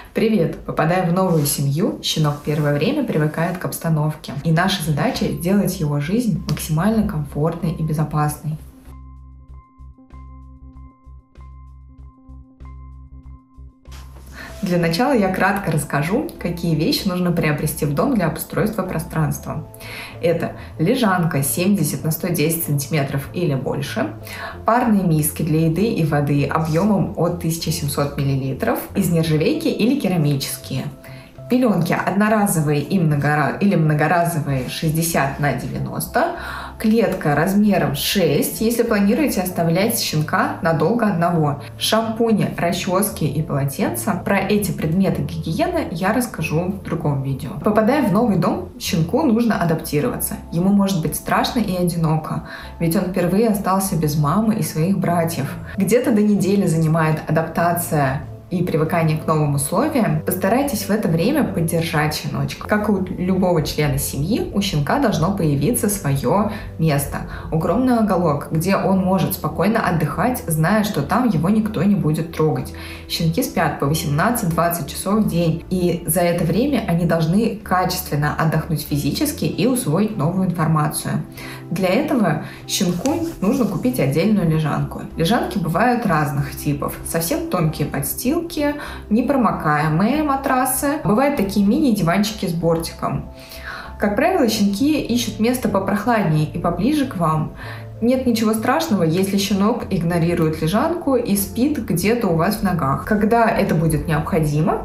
Привет! Попадая в новую семью, щенок первое время привыкает к обстановке. И наша задача сделать его жизнь максимально комфортной и безопасной. Для начала я кратко расскажу, какие вещи нужно приобрести в дом для обустройства пространства. Это лежанка 70 на 110 см или больше, парные миски для еды и воды объемом от 1700 мл из нержавейки или керамические, пеленки одноразовые или многоразовые 60 на 90, клетка размером 6, если планируете оставлять щенка надолго одного, шампуни, расчески и полотенца. Про эти предметы гигиены я расскажу в другом видео. Попадая в новый дом, щенку нужно адаптироваться. Ему может быть страшно и одиноко, ведь он впервые остался без мамы и своих братьев. Где-то до недели занимает адаптация и привыкание к новым условиям. Постарайтесь в это время поддержать щеночка. Как у любого члена семьи, у щенка должно появиться свое место. Укромный уголок, где он может спокойно отдыхать, зная, что там его никто не будет трогать. Щенки спят по 18-20 часов в день, и за это время они должны качественно отдохнуть физически и усвоить новую информацию. Для этого щенку нужно купить отдельную лежанку. Лежанки бывают разных типов. Совсем тонкие подстилки, непромокаемые матрасы. Бывают такие мини-диванчики с бортиком. Как правило, щенки ищут место попрохладнее и поближе к вам. Нет ничего страшного, если щенок игнорирует лежанку и спит где-то у вас в ногах. Когда это будет необходимо,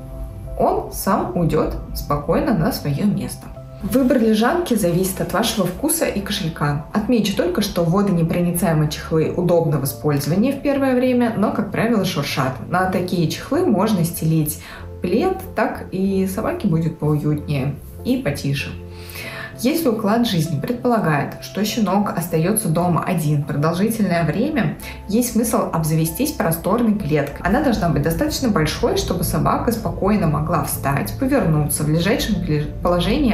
он сам уйдет спокойно на свое место. Выбор лежанки зависит от вашего вкуса и кошелька. Отмечу только, что водонепроницаемые чехлы удобны в использовании в первое время, но, как правило, шуршат. На такие чехлы можно стелить плед, так и собаке будет поуютнее и потише. Если уклад жизни предполагает, что щенок остается дома один продолжительное время, есть смысл обзавестись просторной клеткой. Она должна быть достаточно большой, чтобы собака спокойно могла встать, повернуться. В лежачем положении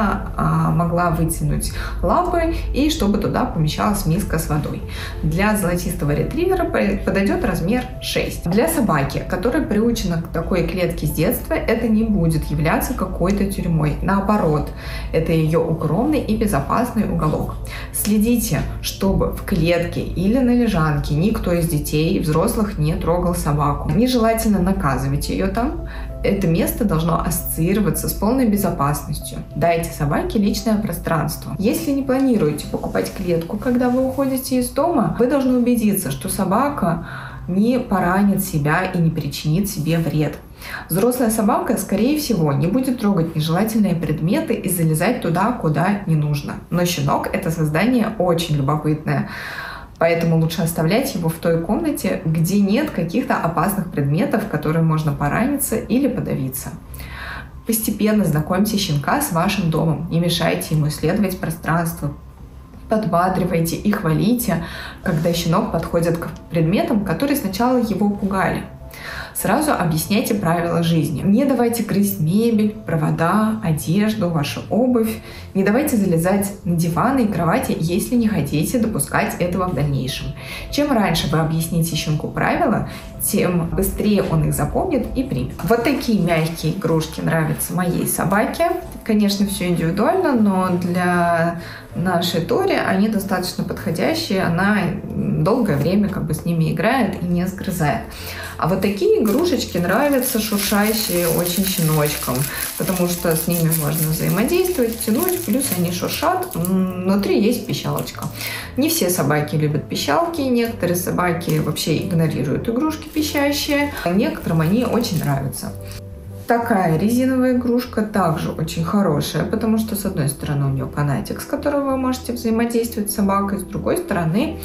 она могла вытянуть лапы и чтобы туда помещалась миска с водой. Для золотистого ретривера подойдет размер 6. Для собаки, которая приучена к такой клетке с детства, это не будет являться какой-то тюрьмой. Наоборот, это ее укромный и безопасный уголок. Следите, чтобы в клетке или на лежанке никто из детей и взрослых не трогал собаку. Нежелательно наказывать ее там. Это место должно ассоциироваться с полной безопасностью. Дайте собаке личное пространство. Если не планируете покупать клетку, когда вы уходите из дома, вы должны убедиться, что собака не поранит себя и не причинит себе вред. Взрослая собака, скорее всего, не будет трогать нежелательные предметы и залезать туда, куда не нужно. Но щенок – это создание очень любопытное. Поэтому лучше оставлять его в той комнате, где нет каких-то опасных предметов, которые можно пораниться или подавиться. Постепенно знакомьте щенка с вашим домом, не мешайте ему исследовать пространство. Подбадривайте и хвалите, когда щенок подходит к предметам, которые сначала его пугали. Сразу объясняйте правила жизни. Не давайте грызть мебель, провода, одежду, вашу обувь. Не давайте залезать на диваны и кровати, если не хотите допускать этого в дальнейшем. Чем раньше вы объясните щенку правила, тем быстрее он их запомнит и примет. Вот такие мягкие игрушки нравятся моей собаке. Конечно, все индивидуально, но для нашей Тори они достаточно подходящие. Она долгое время с ними играет и не сгрызает. А вот такие игрушечки нравятся шуршащие очень щеночкам, потому что с ними можно взаимодействовать, тянуть, плюс они шуршат, внутри есть пищалочка. Не все собаки любят пищалки, некоторые собаки вообще игнорируют игрушки пищащие, а некоторым они очень нравятся. Такая резиновая игрушка также очень хорошая, потому что с одной стороны у нее канатик, с которым вы можете взаимодействовать с собакой, с другой стороны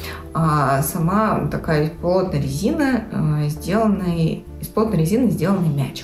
сама такая из плотной резины сделанный мячик.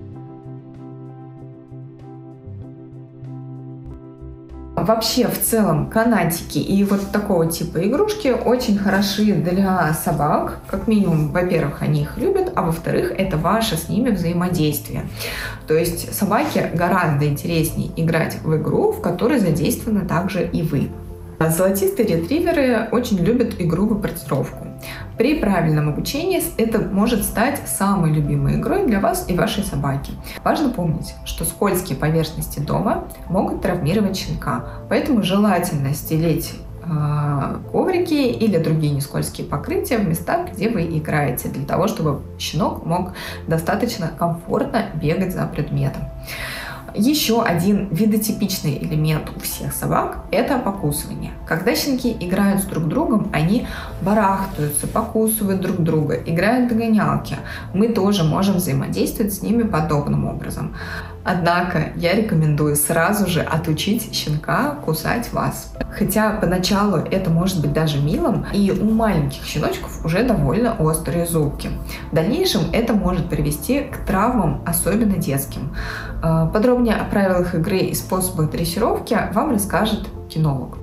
Вообще, в целом, канатики и вот такого типа игрушки очень хороши для собак. Как минимум, во-первых, они их любят, а во-вторых, это ваше с ними взаимодействие. То есть собаке гораздо интереснее играть в игру, в которой задействованы также и вы. Золотистые ретриверы очень любят игру в апортировку. При правильном обучении это может стать самой любимой игрой для вас и вашей собаки. Важно помнить, что скользкие поверхности дома могут травмировать щенка, поэтому желательно стелить коврики или другие нескользкие покрытия в местах, где вы играете, для того, чтобы щенок мог достаточно комфортно бегать за предметом. Еще один видотипичный элемент у всех собак – это покусывание. Когда щенки играют с друг другом, они барахтаются, покусывают друг друга, играют в догонялки. Мы тоже можем взаимодействовать с ними подобным образом. Однако я рекомендую сразу же отучить щенка кусать вас. Хотя поначалу это может быть даже милым, и у маленьких щеночков уже довольно острые зубки. В дальнейшем это может привести к травмам, особенно детским. Подробнее о правилах игры и способах дрессировки вам расскажет кинолог.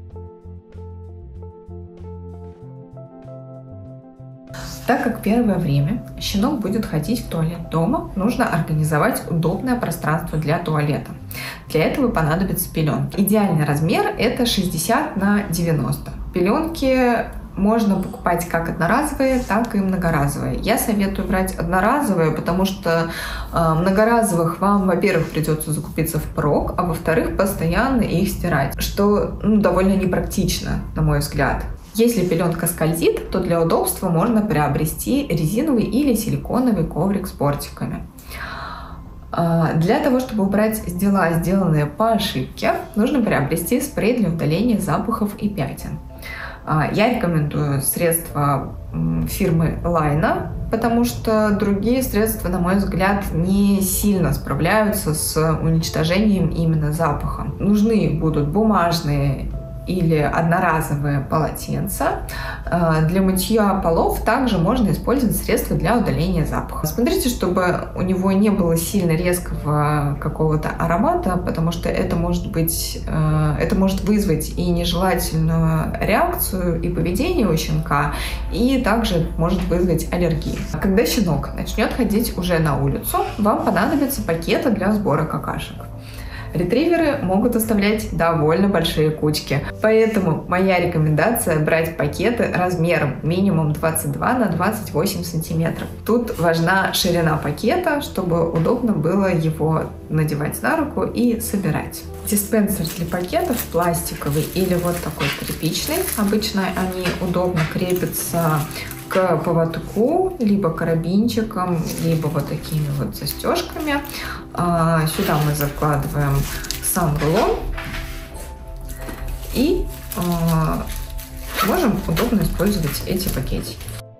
Так как первое время щенок будет ходить в туалет дома, нужно организовать удобное пространство для туалета. Для этого понадобятся пеленки. Идеальный размер – это 60 на 90. Пеленки можно покупать как одноразовые, так и многоразовые. Я советую брать одноразовые, потому что многоразовых вам, во-первых, придется закупиться впрок, а во-вторых, постоянно их стирать, что довольно непрактично, на мой взгляд. Если пеленка скользит, то для удобства можно приобрести резиновый или силиконовый коврик с бортиками. Для того, чтобы убрать дела, сделанные по ошибке, нужно приобрести спрей для удаления запахов и пятен. Я рекомендую средства фирмы Лайна, потому что другие средства, на мой взгляд, не сильно справляются с уничтожением именно запаха. Нужны будут бумажные или одноразовые полотенца. Для мытья полов также можно использовать средства для удаления запаха. Смотрите, чтобы у него не было сильно резкого какого-то аромата, потому что это может вызвать и нежелательную реакцию и поведение у щенка, и также может вызвать аллергию. Когда щенок начнет ходить уже на улицу, вам понадобятся пакеты для сбора какашек. Ретриверы могут оставлять довольно большие кучки, поэтому моя рекомендация брать пакеты размером минимум 22 на 28 сантиметров. Тут важна ширина пакета, чтобы удобно было его надевать на руку и собирать. Диспенсер для пакетов пластиковый или вот такой тряпичный. Обычно они удобно крепятся к поводку, либо карабинчиком, либо вот такими вот застежками. Сюда мы закладываем сам рулон и можем удобно использовать эти пакетики.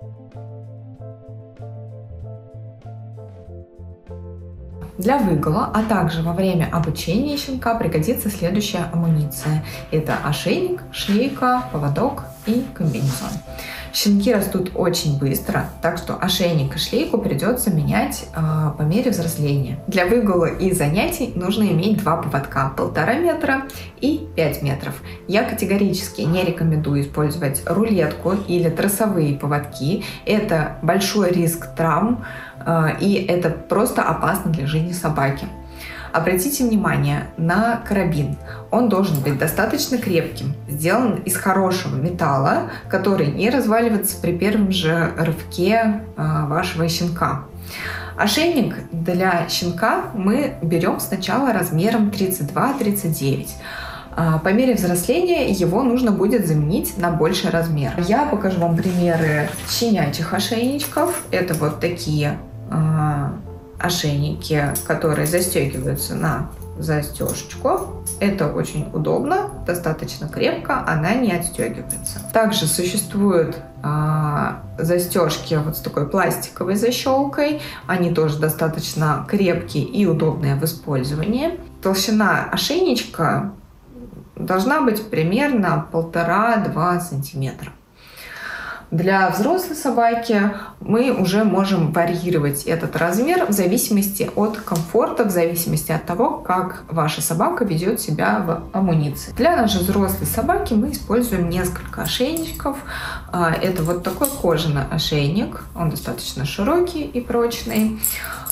Для выгула, а также во время обучения щенка пригодится следующая амуниция. Это ошейник, шлейка, поводок и комбинезон. Щенки растут очень быстро, так что ошейник и шлейку придется менять по мере взросления. Для выгула и занятий нужно иметь два поводка – 1,5 метра и 5 метров. Я категорически не рекомендую использовать рулетку или тросовые поводки. Это большой риск травм, и это просто опасно для жизни собаки. Обратите внимание на карабин. Он должен быть достаточно крепким, сделан из хорошего металла, который не разваливается при первом же рывке вашего щенка. Ошейник для щенка мы берем сначала размером 32-39. По мере взросления его нужно будет заменить на больший размер. Я покажу вам примеры щенячьих ошейничков. Это вот такие ошейники, которые застегиваются на застежечку. Это очень удобно, достаточно крепко, она не отстегивается. Также существуют застежки вот с такой пластиковой защелкой. Они тоже достаточно крепкие и удобные в использовании. Толщина ошейничка должна быть примерно 1,5-2 сантиметра. Для взрослой собаки мы уже можем варьировать этот размер в зависимости от комфорта, в зависимости от того, как ваша собака ведет себя в амуниции. Для нашей взрослой собаки мы используем несколько ошейничков. Это вот такой кожаный ошейник, он достаточно широкий и прочный.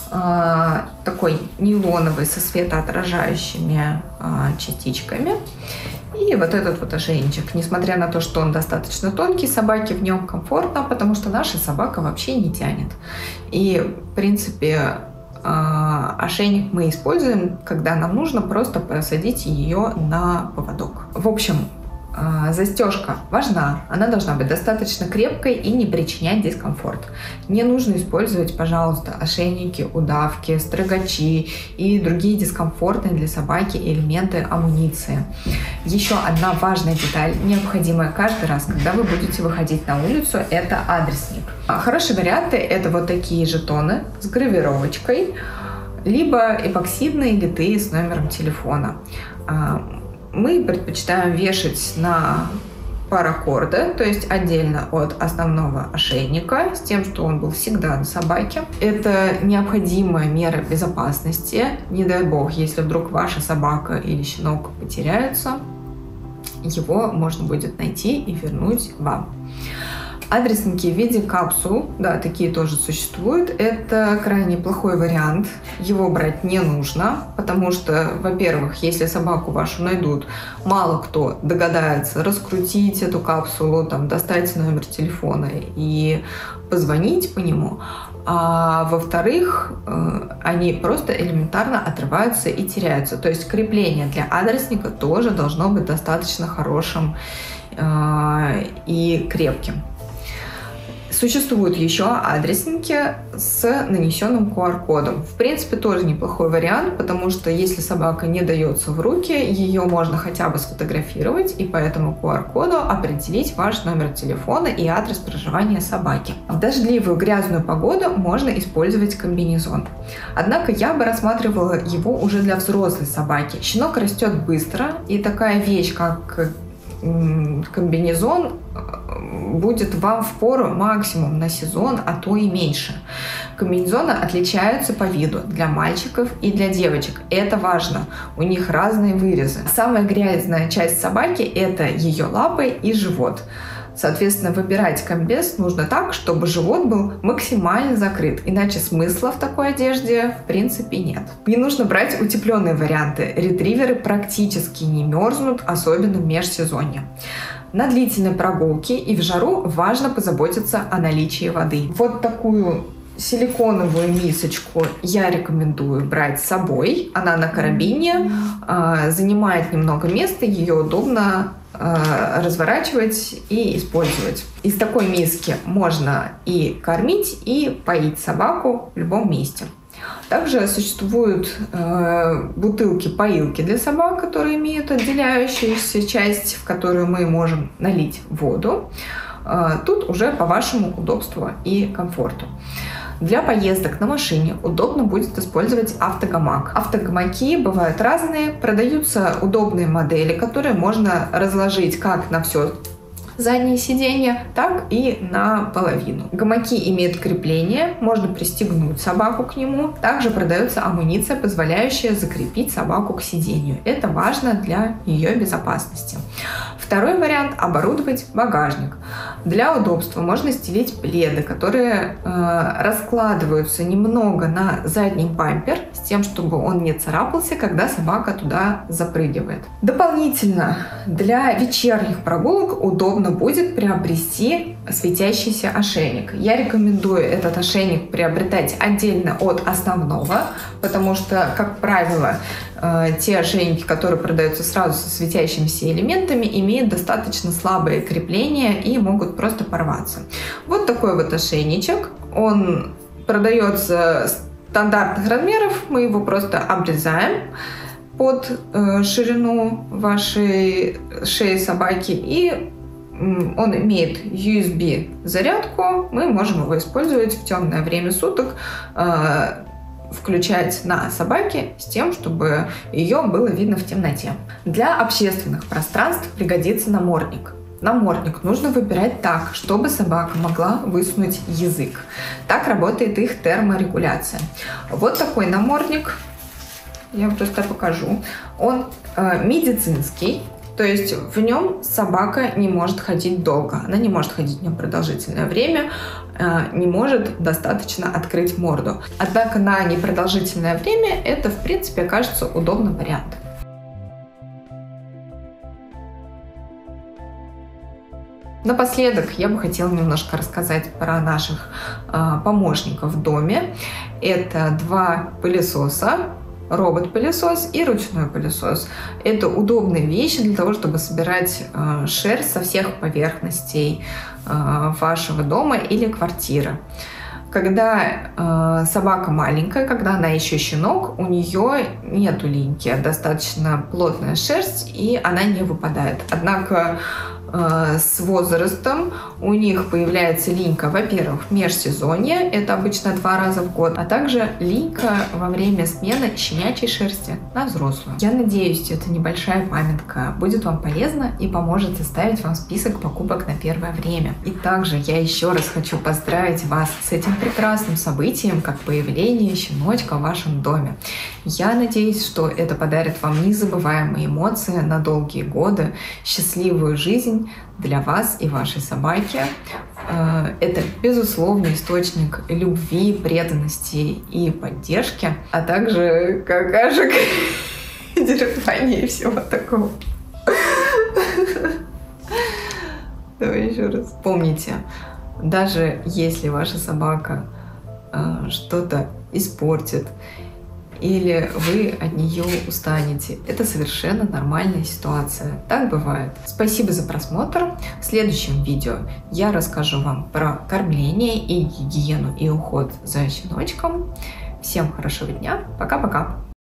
такой нейлоновый со светоотражающими частичками. И вот этот вот ошейничек, несмотря на то, что он достаточно тонкий, собаке в нем комфортно, потому что наша собака вообще не тянет. И, в принципе, ошейник мы используем, когда нам нужно просто посадить ее на поводок. В общем, застежка важна, она должна быть достаточно крепкой и не причинять дискомфорт. Не нужно использовать, пожалуйста, ошейники, удавки, строгачи и другие дискомфортные для собаки элементы амуниции. Еще одна важная деталь, необходимая каждый раз, когда вы будете выходить на улицу, это адресник. Хорошие варианты — это вот такие жетоны с гравировочкой, либо эпоксидные литые с номером телефона. Мы предпочитаем вешать на паракорды, то есть отдельно от основного ошейника, с тем, что он был всегда на собаке. Это необходимая мера безопасности. Не дай бог, если вдруг ваша собака или щенок потеряются, его можно будет найти и вернуть вам. Адресники в виде капсул, да, такие тоже существуют. Это крайне плохой вариант. Его брать не нужно, потому что, во-первых, если собаку вашу найдут, мало кто догадается раскрутить эту капсулу, там, достать номер телефона и позвонить по нему. А во-вторых, они просто элементарно отрываются и теряются. То есть крепление для адресника тоже должно быть достаточно хорошим и крепким. Существуют еще адресники с нанесенным QR-кодом. В принципе, тоже неплохой вариант, потому что если собака не дается в руки, ее можно хотя бы сфотографировать и по этому QR-коду определить ваш номер телефона и адрес проживания собаки. В дождливую грязную погоду можно использовать комбинезон. Однако я бы рассматривала его уже для взрослой собаки. Щенок растет быстро, и такая вещь, как комбинезон, будет вам впору максимум на сезон, а то и меньше. Комбинезоны отличаются по виду для мальчиков и для девочек. Это важно. У них разные вырезы. Самая грязная часть собаки — это ее лапы и живот. Соответственно, выбирать комбез нужно так, чтобы живот был максимально закрыт, иначе смысла в такой одежде в принципе нет. Не нужно брать утепленные варианты. Ретриверы практически не мерзнут, особенно в межсезонье. На длительной прогулке и в жару важно позаботиться о наличии воды. Вот такую силиконовую мисочку я рекомендую брать с собой. Она на карабине, занимает немного места, ее удобно разворачивать и использовать. Из такой миски можно и кормить, и поить собаку в любом месте. Также существуют бутылки-поилки для собак, которые имеют отделяющуюся часть, в которую мы можем налить воду. Тут уже по вашему удобству и комфорту. Для поездок на машине удобно будет использовать автогамак. Автогамаки бывают разные, продаются удобные модели, которые можно разложить как на все заднее сиденье, так и на половину. Гамаки имеют крепление, можно пристегнуть собаку к нему. Также продается амуниция, позволяющая закрепить собаку к сиденью. Это важно для ее безопасности. Второй вариант — оборудовать багажник. Для удобства можно стелить пледы, которые раскладываются немного на задний бампер, с тем, чтобы он не царапался, когда собака туда запрыгивает. Дополнительно для вечерних прогулок удобно будет приобрести светящийся ошейник. Я рекомендую этот ошейник приобретать отдельно от основного, потому что, как правило, те ошейники, которые продаются сразу со светящимися элементами, имеют достаточно слабое крепление и могут просто порваться. Вот такой вот ошейничек. Он продается стандартных размеров. Мы его просто обрезаем под ширину вашей шеи собаки, и он имеет USB-зарядку. Мы можем его использовать в темное время суток, включать на собаке с тем, чтобы ее было видно в темноте. Для общественных пространств пригодится намордник. Намордник нужно выбирать так, чтобы собака могла высунуть язык. Так работает их терморегуляция. Вот такой намордник, я просто покажу. Он медицинский, То есть в нем собака не может ходить долго, она не может ходить в нем продолжительное время, не может достаточно открыть морду. Однако на непродолжительное время это, в принципе, кажется удобным вариантом. Напоследок я бы хотела немножко рассказать про наших помощников в доме. Это 2 пылесоса, робот-пылесос и ручной пылесос. Это удобные вещи для того, чтобы собирать шерсть со всех поверхностей вашего дома или квартиры. Когда собака маленькая, когда она еще щенок, у нее нету линьки, достаточно плотная шерсть, и она не выпадает. Однако с возрастом у них появляется линька, во-первых, в межсезонье, это обычно 2 раза в год, а также линька во время смены щенячьей шерсти на взрослую. Я надеюсь, эта небольшая памятка будет вам полезна и поможет составить вам список покупок на первое время. И также я еще раз хочу поздравить вас с этим прекрасным событием, как появление щеночка в вашем доме. Я надеюсь, что это подарит вам незабываемые эмоции на долгие годы, счастливую жизнь для вас и вашей собаки. Это безусловный источник любви, преданности и поддержки, а также какашек, деревани и всего такого. Давай еще раз. Помните, даже если ваша собака что-то испортит, или вы от нее устанете. Это совершенно нормальная ситуация. Так бывает. Спасибо за просмотр. В следующем видео я расскажу вам про кормление и гигиену и уход за щеночком. Всем хорошего дня. Пока-пока.